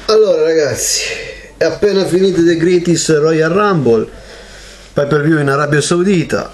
Allora ragazzi, è appena finito The Greatest Royal Rumble, pay per view in Arabia Saudita.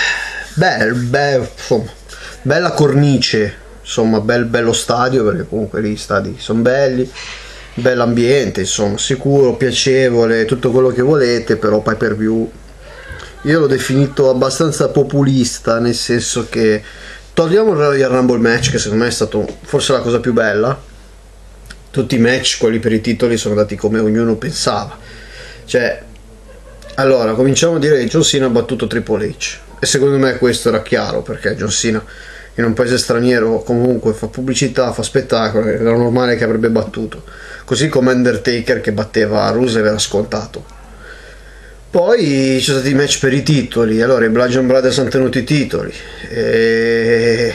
Insomma, bella cornice, insomma, bello stadio, perché comunque lì i stadi sono belli, bell'ambiente, insomma, sicuro, piacevole, tutto quello che volete, però pay per view io l'ho definito abbastanza populista, nel senso che togliamo il Royal Rumble match, che secondo me è stato forse la cosa più bella. Tutti i match, quelli per i titoli, sono andati come ognuno pensava. Cioè, allora, cominciamo a dire che John Cena ha battuto Triple H, e secondo me questo era chiaro, perché John Cena in un paese straniero comunque fa pubblicità, fa spettacolo, era normale che avrebbe battuto, così come Undertaker che batteva Rusev era scontato. Poi ci sono stati i match per i titoli. Allora i Bludgeon Brothers hanno tenuto i titoli, e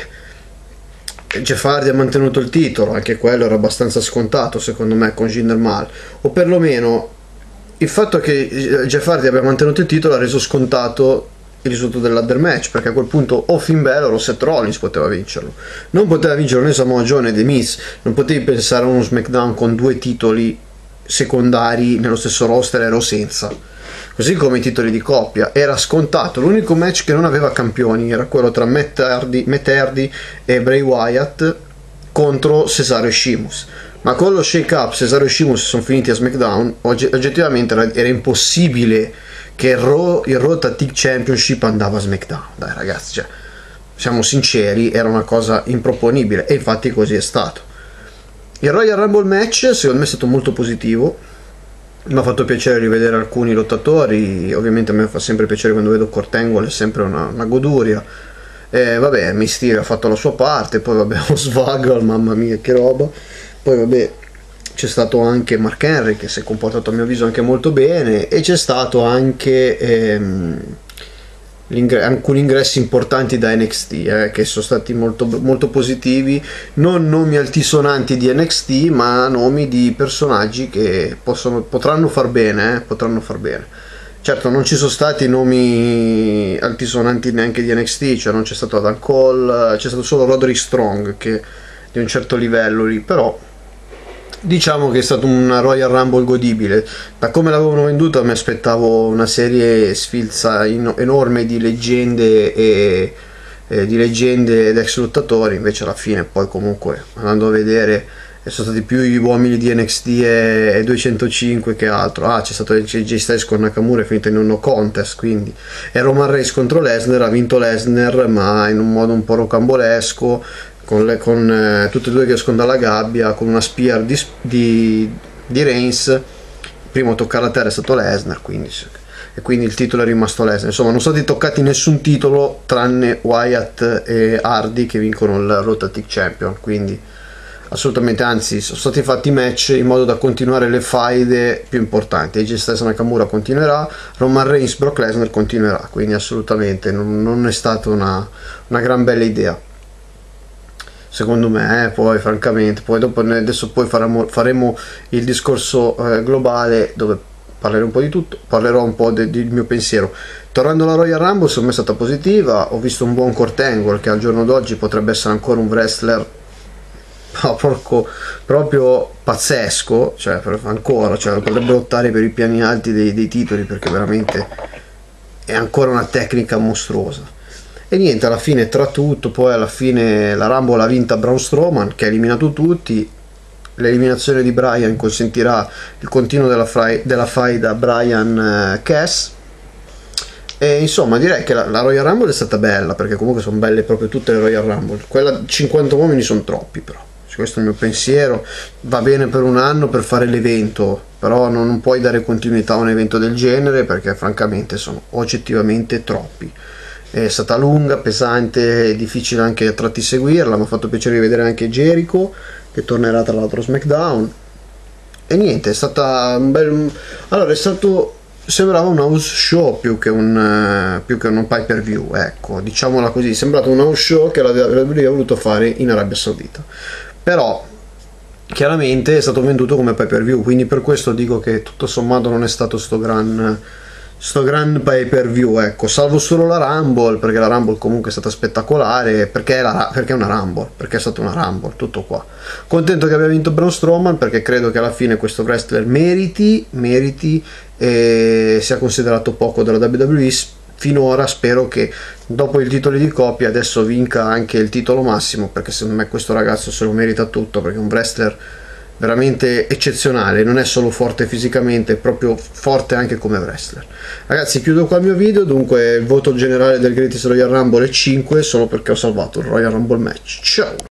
Jeff Hardy ha mantenuto il titolo, anche quello era abbastanza scontato secondo me con Jinder Mahal, o perlomeno il fatto che Jeff Hardy abbia mantenuto il titolo ha reso scontato il risultato dell'ladder match, perché a quel punto o Finn Balor o Seth Rollins poteva vincerlo, non poteva vincerlo né Samoa Joe né The Miz. Non potevi pensare a uno SmackDown con due titoli secondari nello stesso roster o senza. Così come i titoli di coppia era scontato. L'unico match che non aveva campioni era quello tra Matt Hardy e Bray Wyatt contro Cesaro e Sheamus, ma con lo shake up Cesaro e Sheamus sono finiti a SmackDown. Oggettivamente era impossibile che il Raw Tag Team Championship andava a SmackDown. Dai ragazzi, cioè, siamo sinceri, era una cosa improponibile, e infatti così è stato. Il Royal Rumble match secondo me è stato molto positivo, mi ha fatto piacere rivedere alcuni lottatori. Ovviamente a me fa sempre piacere quando vedo Kurt Angle, è sempre una goduria. Vabbè, Mysterio ha fatto la sua parte, poi vabbè Swaggle, mamma mia che roba. Poi vabbè c'è stato anche Mark Henry che si è comportato a mio avviso anche molto bene, e c'è stato anche alcuni ingressi importanti da NXT, che sono stati molto, molto positivi, non nomi altisonanti di NXT, ma nomi di personaggi che potranno far bene, potranno far bene. Certo non ci sono stati nomi altisonanti neanche di NXT, cioè non c'è stato Adam Cole, c'è stato solo Roderick Strong che è di un certo livello lì, però diciamo che è stato una Royal Rumble godibile. Da come l'avevano venduta mi aspettavo una serie sfilza enorme di leggende ed ex lottatori, invece alla fine poi comunque andando a vedere sono stati più gli uomini di NXT e 205 che altro. C'è stato il CJ Styles con Nakamura, è finito in un no contest, quindi è Roman Reigns contro Lesnar, ha vinto Lesnar ma in un modo un po' rocambolesco, con tutti e due che escono dalla gabbia con una spear di Reigns. Il primo a toccare la terra è stato Lesnar, e quindi il titolo è rimasto Lesnar. Insomma non sono stati toccati nessun titolo tranne Wyatt e Hardy che vincono il Raw Tag Team Champion, quindi assolutamente, anzi sono stati fatti match in modo da continuare le faide più importanti. AJ Styles Nakamura continuerà, Roman Reigns Brock Lesnar continuerà, quindi assolutamente non è stata una gran bella idea secondo me. Poi francamente adesso poi faremo il discorso globale, dove parlerò un po' di tutto, parlerò un po' del mio pensiero. Tornando alla Royal Rumble, secondo me è stata positiva. Ho visto un buon Kurt Angle che al giorno d'oggi potrebbe essere ancora un wrestler proprio pazzesco, cioè ancora, potrebbe lottare per i piani alti dei titoli, perché veramente è ancora una tecnica mostruosa. E niente, alla fine tra tutto, poi alla fine la Rumble l'ha vinta Braun Strowman, che ha eliminato tutti. L'eliminazione di Bryan consentirà il continuo della faida Bryan Cass, e insomma direi che la Royal Rumble è stata bella, perché comunque sono belle proprio tutte le Royal Rumble. Quella 50 uomini sono troppi, però questo è il mio pensiero. Va bene per un anno per fare l'evento, però non puoi dare continuità a un evento del genere, perché francamente sono oggettivamente troppi. È stata lunga, pesante e difficile anche a tratti seguirla. Mi ha fatto piacere vedere anche Jericho che tornerà tra l'altro SmackDown, e niente, è stata allora è stato, sembrava un house show più che un pay per view, ecco, diciamola così. È sembrato un house show che l'avrebbe voluto fare in Arabia Saudita, però chiaramente è stato venduto come pay per view, quindi per questo dico che tutto sommato non è stato sto gran sto gran pay per view, ecco, salvo solo la Rumble, perché la Rumble comunque è stata spettacolare, perché è una Rumble, perché è stata una Rumble, tutto qua. Contento che abbia vinto Braun Strowman, perché credo che alla fine questo wrestler meriti e sia considerato poco dalla WWE finora. Spero che dopo i titoli di coppia adesso vinca anche il titolo massimo, perché secondo me questo ragazzo se lo merita tutto, perché è un wrestler veramente eccezionale, non è solo forte fisicamente, è proprio forte anche come wrestler. Ragazzi, chiudo qua il mio video. Dunque il voto generale del Greatest Royal Rumble è 5, solo perché ho salvato il Royal Rumble match. Ciao!